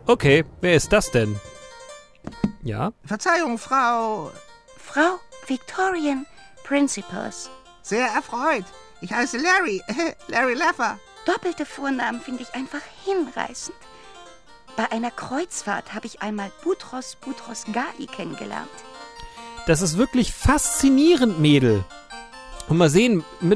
Okay, wer ist das denn? Ja? Verzeihung, Frau Victorian Principals. Sehr erfreut. Ich heiße Larry. Larry Laffer. Doppelte Vornamen finde ich einfach hinreißend. Bei einer Kreuzfahrt habe ich einmal Boutros Ghali kennengelernt. Das ist wirklich faszinierend, Mädel. Und mal sehen, mit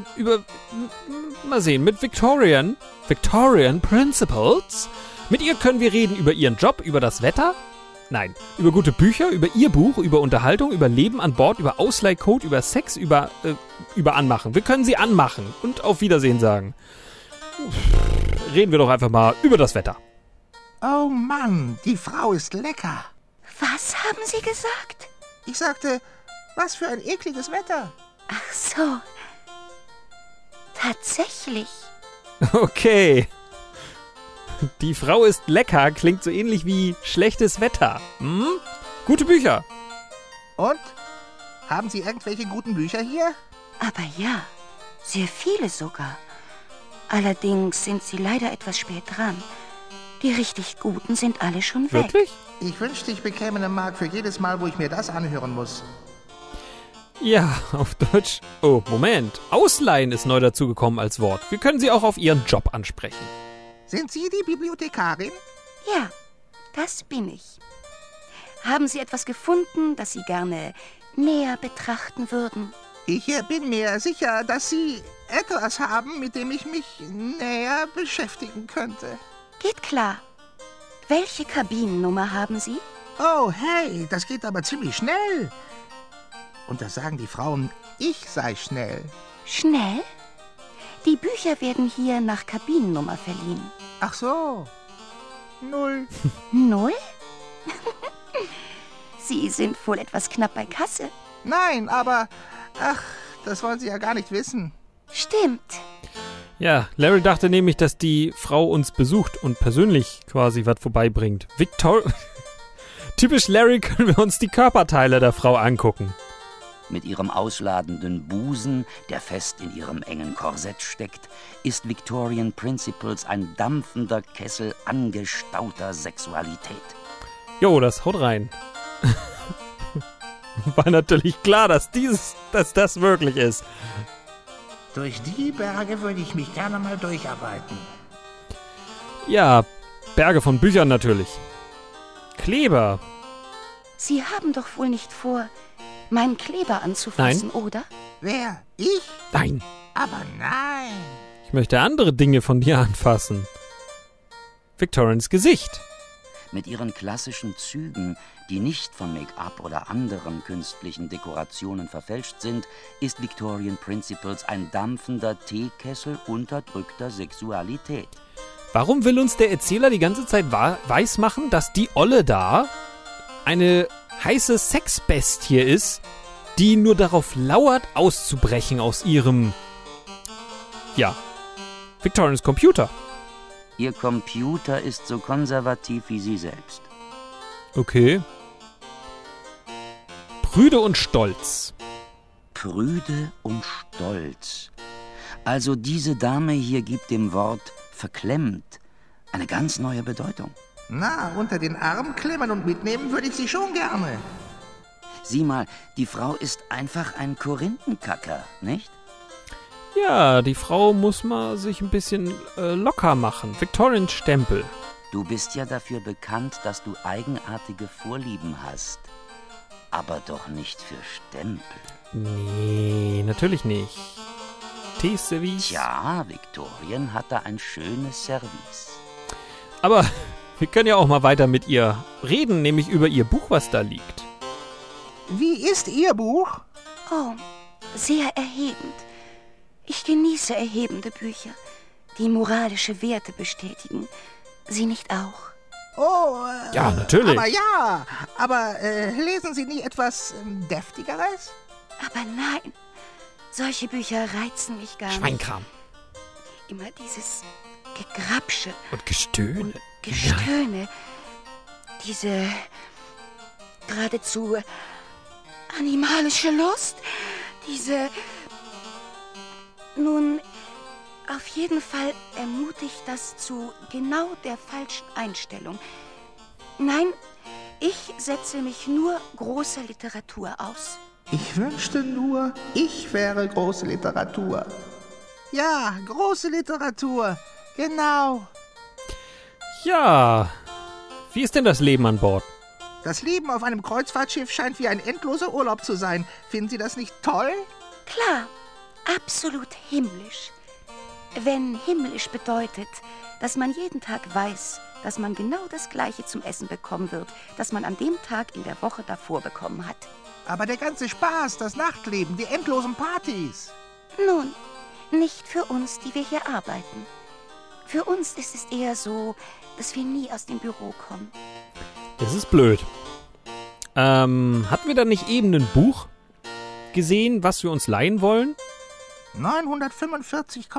Victorian Principals. Mit ihr können wir reden über ihren Job, über das Wetter. Nein, über gute Bücher, über ihr Buch, über Unterhaltung, über Leben an Bord, über Ausleihcode, über Sex, über Anmachen. Wir können sie anmachen und auf Wiedersehen sagen. Reden wir doch einfach mal über das Wetter. Oh Mann, die Frau ist lecker. Was haben Sie gesagt? Ich sagte, was für ein ekliges Wetter. Ach so. Tatsächlich. Okay. Die Frau ist lecker klingt so ähnlich wie schlechtes Wetter. Hm? Gute Bücher. Und? Haben Sie irgendwelche guten Bücher hier? Aber ja, sehr viele sogar. Allerdings sind Sie leider etwas spät dran. Die richtig guten sind alle schon weg. Wirklich? Ich wünschte, ich bekäme eine Mark für jedes Mal, wo ich mir das anhören muss. Ja, auf Deutsch. Oh, Moment. Ausleihen ist neu dazugekommen als Wort. Wir können sie auch auf ihren Job ansprechen. Sind Sie die Bibliothekarin? Ja, das bin ich. Haben Sie etwas gefunden, das Sie gerne näher betrachten würden? Ich bin mir sicher, dass Sie etwas haben, mit dem ich mich näher beschäftigen könnte. Geht klar. Welche Kabinennummer haben Sie? Oh, hey, das geht aber ziemlich schnell. Und da sagen die Frauen, ich sei schnell. Schnell? Die Bücher werden hier nach Kabinennummer verliehen. Ach so. 0. 0? Sie sind wohl etwas knapp bei Kasse. Nein, aber... Ach, das wollen Sie ja gar nicht wissen. Stimmt. Ja, Larry dachte nämlich, dass die Frau uns besucht und persönlich quasi was vorbeibringt. Typisch Larry können wir uns die Körperteile der Frau angucken. Mit ihrem ausladenden Busen, der fest in ihrem engen Korsett steckt, ist Victorian Principals ein dampfender Kessel angestauter Sexualität. Jo, das haut rein. War natürlich klar, dass das wirklich ist. Durch die Berge würde ich mich gerne mal durcharbeiten. Ja, Berge von Büchern natürlich. Kleber. Sie haben doch wohl nicht vor, meinen Kleber anzufassen, Nein. oder? Wer? Ich? Nein. Aber nein. Ich möchte andere Dinge von dir anfassen. Victorians Gesicht. Mit ihren klassischen Zügen, die nicht von Make-up oder anderen künstlichen Dekorationen verfälscht sind, ist Victorian Principals ein dampfender Teekessel unterdrückter Sexualität. Warum will uns der Erzähler die ganze Zeit weismachen, dass die Olle da eine heiße Sexbestie ist, die nur darauf lauert, auszubrechen aus ihrem, Victorians Computer. Ihr Computer ist so konservativ wie sie selbst. Okay. Prüde und Stolz. Prüde und Stolz. Also diese Dame hier gibt dem Wort verklemmt eine ganz neue Bedeutung. Na, unter den Arm klemmen und mitnehmen würde ich Sie schon gerne. Sieh mal, die Frau ist einfach ein Korinthenkacker, nicht? Ja, die Frau muss mal sich ein bisschen locker machen. Victorian Stempel. Du bist ja dafür bekannt, dass du eigenartige Vorlieben hast. Aber doch nicht für Stempel. Nee, natürlich nicht. Teeservice. Tja, Victorian hat da ein schönes Service. Aber wir können ja auch mal weiter mit ihr reden, nämlich über ihr Buch, was da liegt. Wie ist Ihr Buch? Oh, sehr erhebend. Ich genieße erhebende Bücher, die moralische Werte bestätigen. Sie nicht auch? Oh, Ja, natürlich. Aber lesen Sie nie etwas Deftigeres? Aber nein, solche Bücher reizen mich gar nicht. Schweinkram. Immer dieses Gegrapsche Und Gestöhne. und Gestöhne. Diese geradezu animalische Lust. Diese... Nun, auf jeden Fall ermutigt das zu genau der falschen Einstellung. Nein, ich setze mich nur großer Literatur aus. Ich wünschte nur, ich wäre große Literatur. Ja, große Literatur. Genau. Ja, wie ist denn das Leben an Bord? Das Leben auf einem Kreuzfahrtschiff scheint wie ein endloser Urlaub zu sein. Finden Sie das nicht toll? Klar, absolut himmlisch. Wenn himmlisch bedeutet, dass man jeden Tag weiß, dass man genau das Gleiche zum Essen bekommen wird, das man an dem Tag in der Woche davor bekommen hat. Aber der ganze Spaß, das Nachtleben, die endlosen Partys. Nun, nicht für uns, die wir hier arbeiten. Für uns ist es eher so, dass wir nie aus dem Büro kommen. Das ist blöd. Hatten wir da nicht eben ein Buch gesehen, was wir uns leihen wollen? 945,3.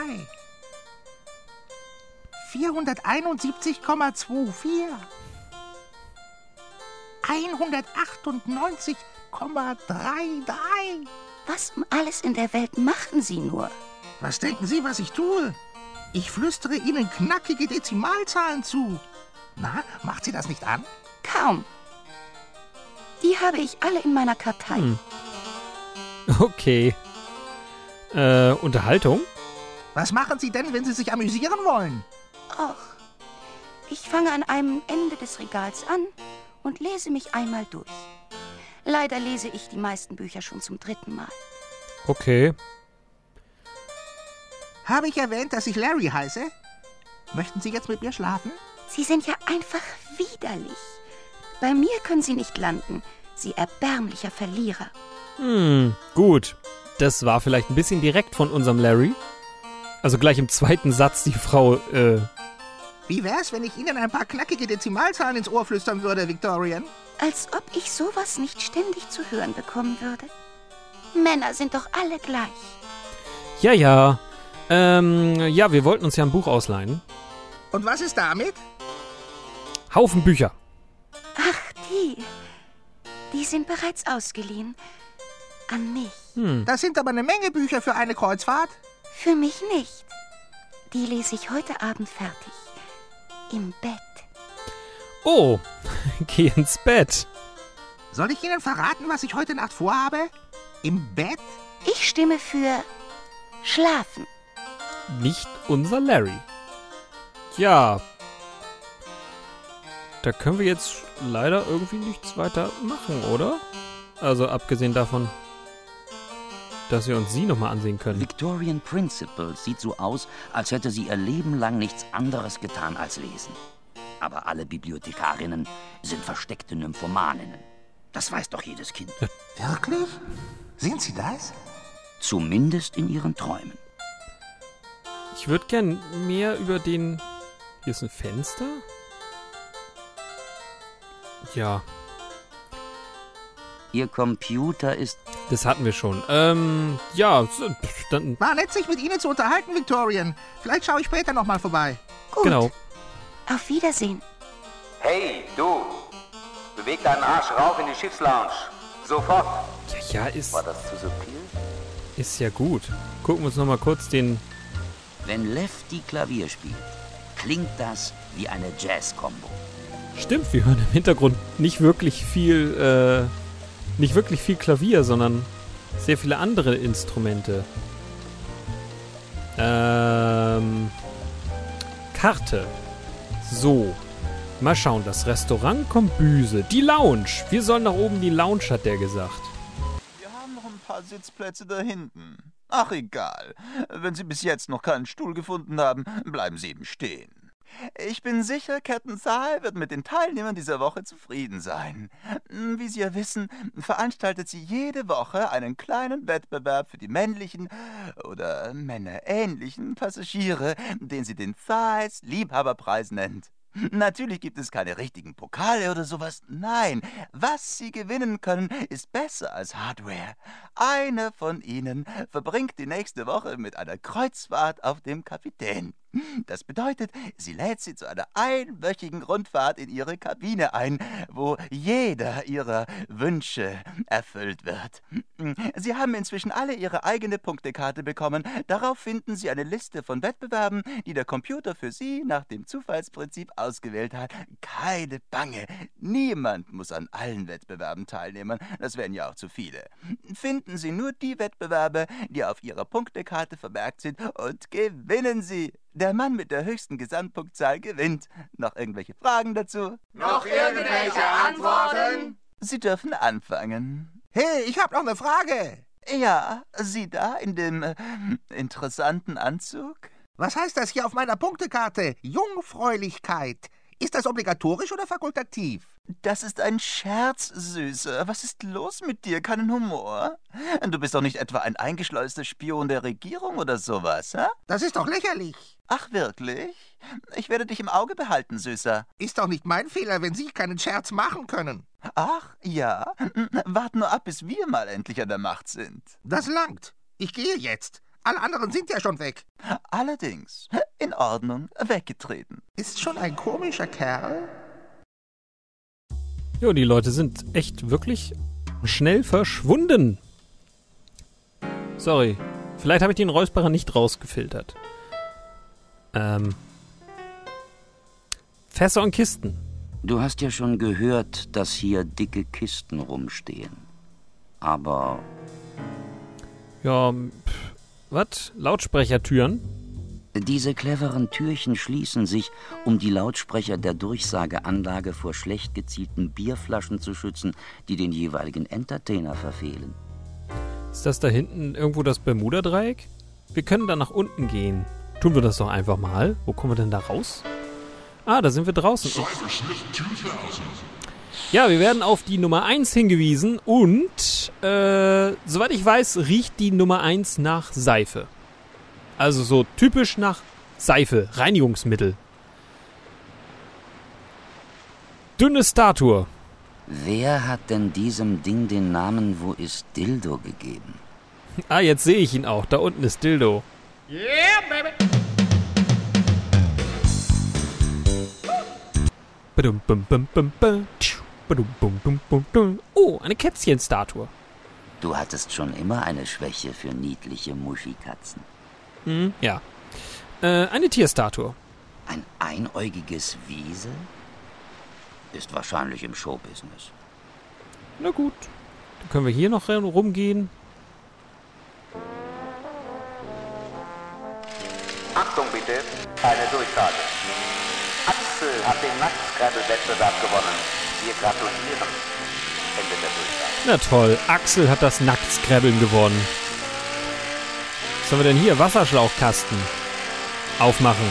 471,24. 198,33. Was um alles in der Welt machen Sie nur? Was denken Sie, was ich tue? Ich flüstere Ihnen knackige Dezimalzahlen zu. Na, macht Sie das nicht an? Kaum. Die habe ich alle in meiner Kartei. Okay. Unterhaltung? Was machen Sie denn, wenn Sie sich amüsieren wollen? Och, ich fange an einem Ende des Regals an und lese mich einmal durch. Leider lese ich die meisten Bücher schon zum 3. Mal. Okay. Habe ich erwähnt, dass ich Larry heiße? Möchten Sie jetzt mit mir schlafen? Sie sind ja einfach widerlich. Bei mir können Sie nicht landen, Sie erbärmlicher Verlierer. Gut. Das war vielleicht ein bisschen direkt von unserem Larry. Also gleich im zweiten Satz die Frau, Wie wär's, wenn ich Ihnen ein paar knackige Dezimalzahlen ins Ohr flüstern würde, Victorian? Als ob ich sowas nicht ständig zu hören bekommen würde. Männer sind doch alle gleich. Ja. Ja, wir wollten uns ja ein Buch ausleihen. Und was ist damit? Haufen Bücher. Ach, die sind bereits ausgeliehen. An mich. Das sind aber eine Menge Bücher für eine Kreuzfahrt. Für mich nicht. Die lese ich heute Abend fertig. Im Bett. Oh, geh ins Bett. Soll ich Ihnen verraten, was ich heute Nacht vorhabe? Im Bett? Ich stimme für Schlafen. Nicht unser Larry. Ja. Da können wir jetzt leider irgendwie nichts weiter machen, oder? Also abgesehen davon, dass wir uns sie nochmal ansehen können. Victorian Principles sieht so aus, als hätte sie ihr Leben lang nichts anderes getan als lesen. Aber alle Bibliothekarinnen sind versteckte Nymphomaninnen. Das weiß doch jedes Kind. Wirklich? Sind Sie das? Zumindest in ihren Träumen. Ich würde gern mehr über den... Hier ist ein Fenster? Ja, Ihr Computer ist... das hatten wir schon. Ja, dann... War nett, sich mit Ihnen zu unterhalten, Victorian. Vielleicht schaue ich später nochmal vorbei. Gut. Genau. Auf Wiedersehen. Hey, du! Beweg deinen Arsch rauf in die Schiffslounge. Sofort! Ja, ist War das zu subtil? ja gut. Gucken wir uns nochmal kurz den... Wenn Lefty Klavier spielt, klingt das wie eine Jazz-Kombo. Stimmt, wir hören im Hintergrund nicht wirklich viel Klavier, sondern sehr viele andere Instrumente. Karte. So. Mal schauen, das Restaurant Kombüse. Die Lounge. Wir sollen nach oben die Lounge, hat der gesagt. Wir haben noch ein paar Sitzplätze da hinten. Ach, egal. Wenn Sie bis jetzt noch keinen Stuhl gefunden haben, bleiben Sie eben stehen. Ich bin sicher, Captain Thal wird mit den Teilnehmern dieser Woche zufrieden sein. Wie Sie ja wissen, veranstaltet sie jede Woche einen kleinen Wettbewerb für die männlichen oder männerähnlichen Passagiere, den sie den Thals Liebhaberpreis nennt. Natürlich gibt es keine richtigen Pokale oder sowas. Nein, was Sie gewinnen können, ist besser als Hardware. Einer von Ihnen verbringt die nächste Woche mit einer Kreuzfahrt auf dem Kapitän. Das bedeutet, sie lädt Sie zu einer einwöchigen Rundfahrt in ihre Kabine ein, wo jeder ihrer Wünsche erfüllt wird. Sie haben inzwischen alle Ihre eigene Punktekarte bekommen. Darauf finden Sie eine Liste von Wettbewerben, die der Computer für Sie nach dem Zufallsprinzip ausgewählt hat. Keine Bange, niemand muss an allen Wettbewerben teilnehmen. Das wären ja auch zu viele. Finden Sie nur die Wettbewerbe, die auf Ihrer Punktekarte vermerkt sind, und gewinnen Sie. Der Mann mit der höchsten Gesamtpunktzahl gewinnt. Noch irgendwelche Fragen dazu? Noch irgendwelche Antworten? Sie dürfen anfangen. Hey, ich habe noch eine Frage. Ja, Sie da in dem interessanten Anzug? Was heißt das hier auf meiner Punktekarte? Jungfräulichkeit. Ist das obligatorisch oder fakultativ? Das ist ein Scherz, Süßer. Was ist los mit dir? Keinen Humor? Du bist doch nicht etwa ein eingeschleuster Spion der Regierung oder sowas, hä? Das ist doch lächerlich. Ach, wirklich? Ich werde dich im Auge behalten, Süßer. Ist doch nicht mein Fehler, wenn Sie keinen Scherz machen können. Ach, ja? Wart nur ab, bis wir mal endlich an der Macht sind. Das langt. Ich gehe jetzt. Alle anderen sind ja schon weg. Allerdings. In Ordnung. Weggetreten. Ist schon ein komischer Kerl. Jo, die Leute sind echt wirklich schnell verschwunden. Sorry. Vielleicht habe ich den Räusperer nicht rausgefiltert. Fässer und Kisten. Du hast ja schon gehört, dass hier dicke Kisten rumstehen. Aber... Ja, was? Lautsprechertüren? Diese cleveren Türchen schließen sich, um die Lautsprecher der Durchsageanlage vor schlecht gezielten Bierflaschen zu schützen, die den jeweiligen Entertainer verfehlen. Ist das da hinten irgendwo das Bermuda-Dreieck? Wir können da nach unten gehen. Tun wir das doch einfach mal. Wo kommen wir denn da raus? Ah, da sind wir draußen. Ja, wir werden auf die Nummer 1 hingewiesen und, soweit ich weiß, riecht die Nummer 1 nach Seife. Also so typisch nach Seife, Reinigungsmittel. Dünne Statue. Wer hat denn diesem Ding den Namen Wo ist Dildo gegeben? Ah, jetzt sehe ich ihn auch. Da unten ist Dildo. Yeah, baby. Oh, eine Kätzchenstatue. Du hattest schon immer eine Schwäche für niedliche Muschikatzen. Ja. Eine Tierstatue. Ein einäugiges Wiesel? Ist wahrscheinlich im Showbusiness. Na gut. Dann können wir hier noch rumgehen. Achtung bitte, eine Durchsage. Axel hat den Nacktskrebbel-Wettbewerb gewonnen. Wir gratulieren. Ende der Durchsage. Na toll, Axel hat das Nacktscrabbeln gewonnen. Was haben wir denn hier? Wasserschlauchkasten. Aufmachen.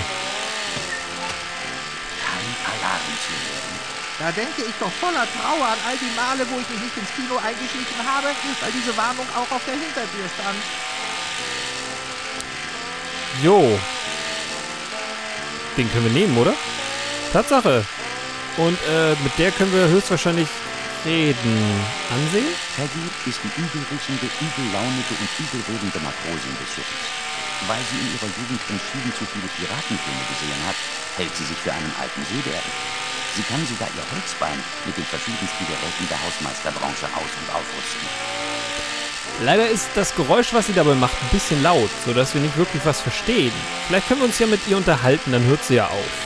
Kein Alarm zu hören. Da denke ich doch voller Trauer an all die Male, wo ich mich nicht ins Kino eingeschlichen habe, weil diese Warnung auch auf der Hintertür stand. Jo. Den können wir nehmen, oder? Tatsache. Und mit der können wir höchstwahrscheinlich reden. Ansehen? Peggy ist die übelriechende, übellaunige und übelredende Matrosin des Schiffes. Weil sie in ihrer Jugend entschieden zu viele Piratenfilme gesehen hat, hält sie sich für einen alten Seebären. Sie kann sogar ihr Holzbein mit den verschiedensten Geräten der Hausmeisterbranche aus- und aufrüsten. Leider ist das Geräusch, was sie dabei macht, ein bisschen laut, sodass wir nicht wirklich was verstehen. Vielleicht können wir uns ja mit ihr unterhalten, dann hört sie ja auf.